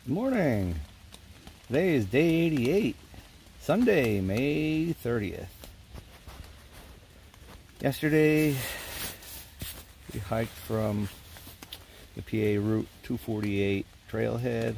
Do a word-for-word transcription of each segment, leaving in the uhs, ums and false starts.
Good morning. Today is day eighty-eight, Sunday, May thirtieth. Yesterday, we hiked from the P A Route two forty-eight trailhead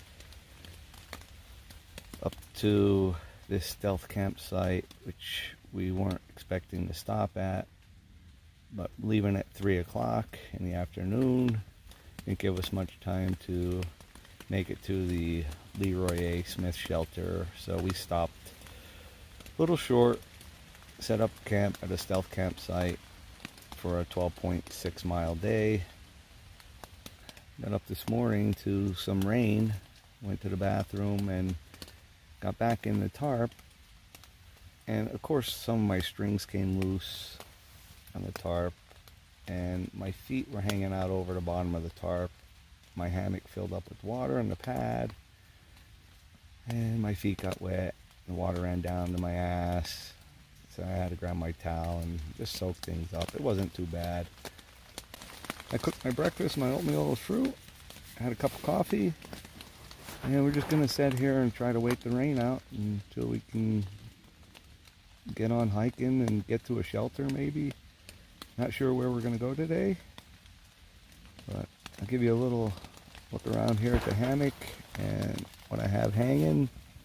up to this stealth campsite, which we weren't expecting to stop at, but leaving at three o'clock in the afternoon didn't give us much time to make it to the Leroy A Smith shelter, so we stopped a little short, set up camp at a stealth campsite for a twelve point six mile day. Got up this morning to some rain, went to the bathroom and got back in the tarp, and of course some of my strings came loose on the tarp and my feet were hanging out over the bottom of the tarp. My hammock filled up with water on the pad, and my feet got wet. The water ran down to my ass, so I had to grab my towel and just soak things up. It wasn't too bad. I cooked my breakfast, my oatmeal with fruit. I had a cup of coffee, and we're just gonna sit here and try to wait the rain out until we can get on hiking and get to a shelter maybe. Not sure where we're gonna go today, but I'll give you a little look around here at the hammock and what I have hanging.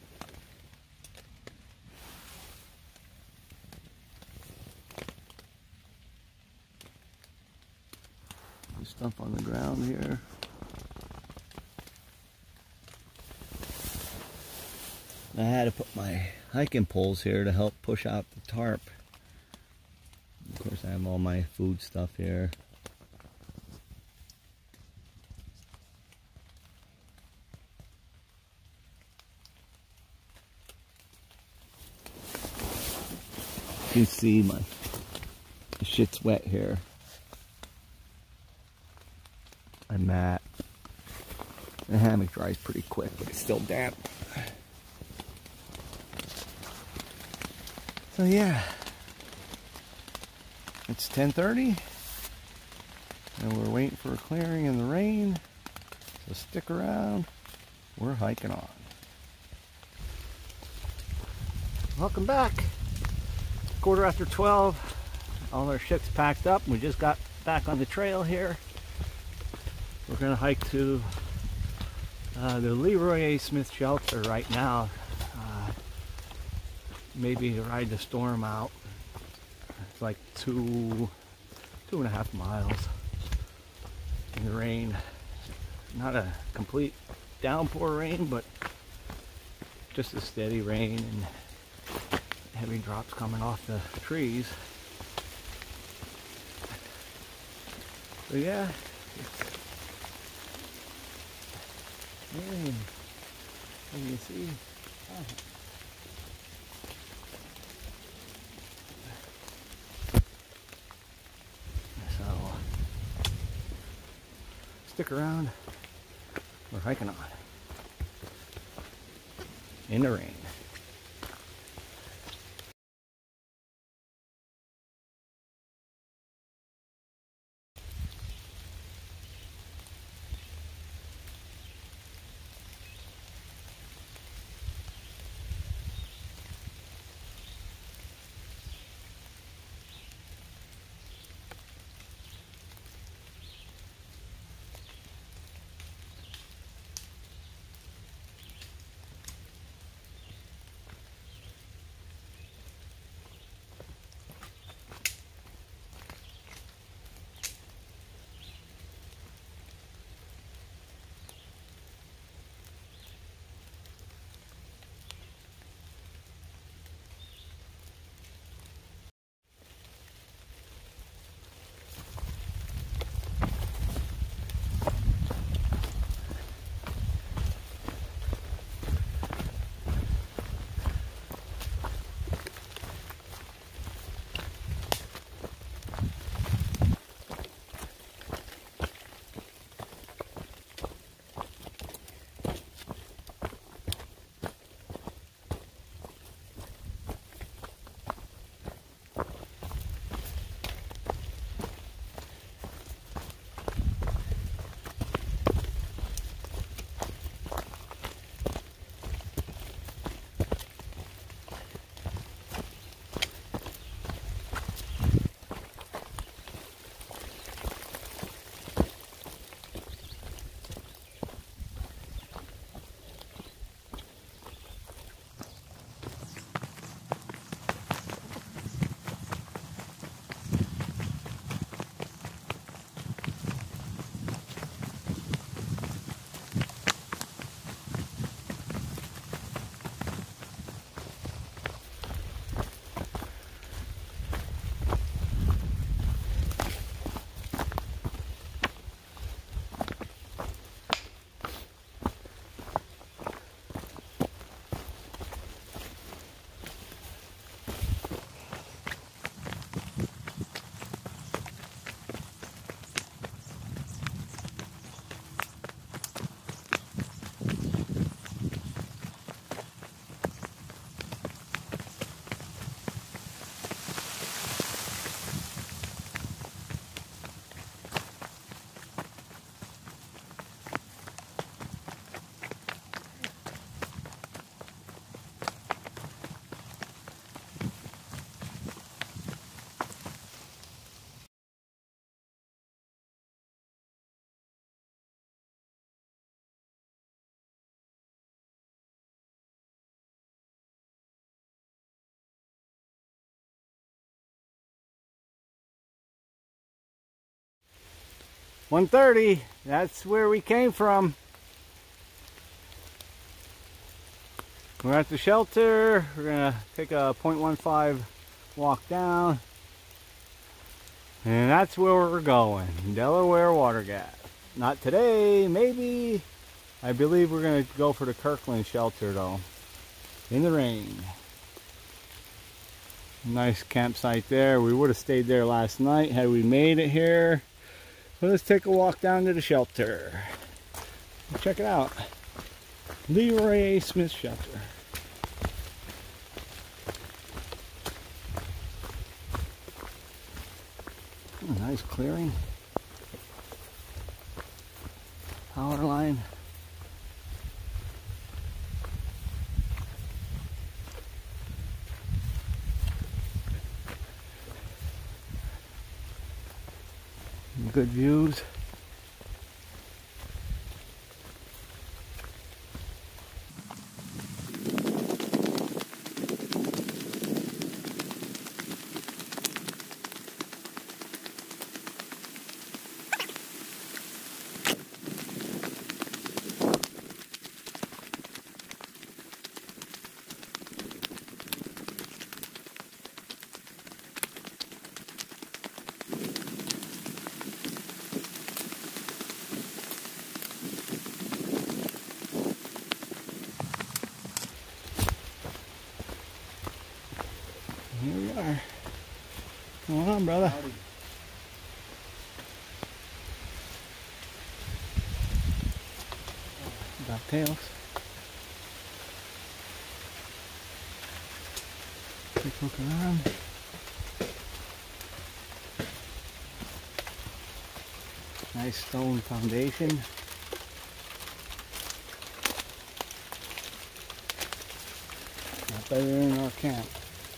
There's stuff on the ground here. I had to put my hiking poles here to help push out the tarp. Of course, I have all my food stuff here. You can see my the shit's wet here. My mat. The hammock dries pretty quick, but it's still damp. So yeah, it's ten thirty, and we're waiting for a clearing in the rain. So stick around. We're hiking on. Welcome back. Quarter after twelve, all our shit's packed up. We just got back on the trail here. We're gonna hike to uh, the Leroy A Smith shelter right now. Uh, maybe ride the storm out. It's like two, two and a half miles in the rain. Not a complete downpour rain, but just a steady rain and heavy drops coming off the trees. So yeah, it's rain, as you can see. Oh. So stick around. We're hiking on in the rain. one thirty, that's where we came from. We're at the shelter. We're gonna take a point one five walk down. And that's where we're going. Delaware Water Gap. Not today, maybe. I believe we're gonna go for the Kirkland shelter though. In the rain. Nice campsite there. We would have stayed there last night had we made it here. But let's take a walk down to the shelter. Check it out. Leroy A. Smith shelter. Oh, nice clearing. Power line. Good views. Here we are. Come on, brother. Howdy. Got tails. Take a look around. Nice stone foundation. Not better than our camp.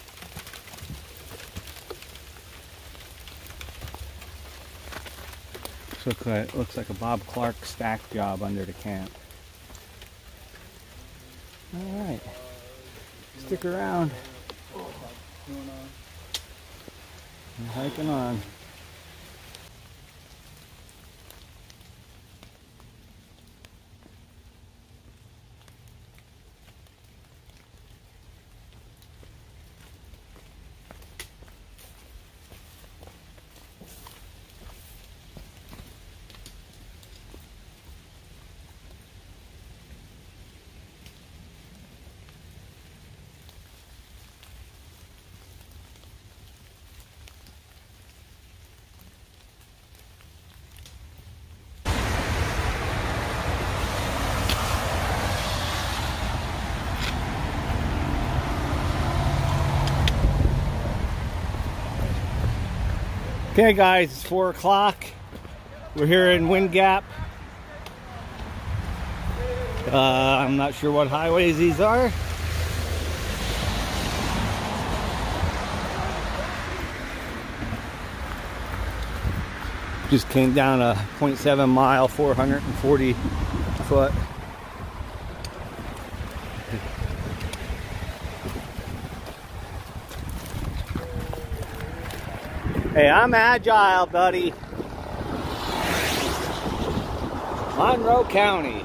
Looks like, looks like a Bob Clark stack job under the camp. Alright. Stick around. We're hiking on. Okay guys, it's four o'clock. We're here in Wind Gap. Uh, I'm not sure what highways these are. Just came down a point seven mile, four hundred forty foot. Hey, I'm agile, buddy. Monroe County.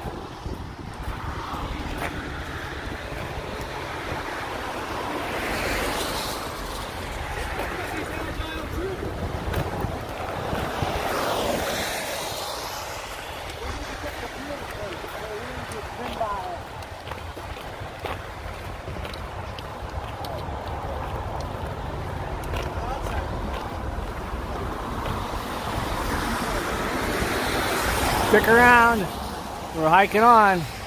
Stick around. We're hiking on.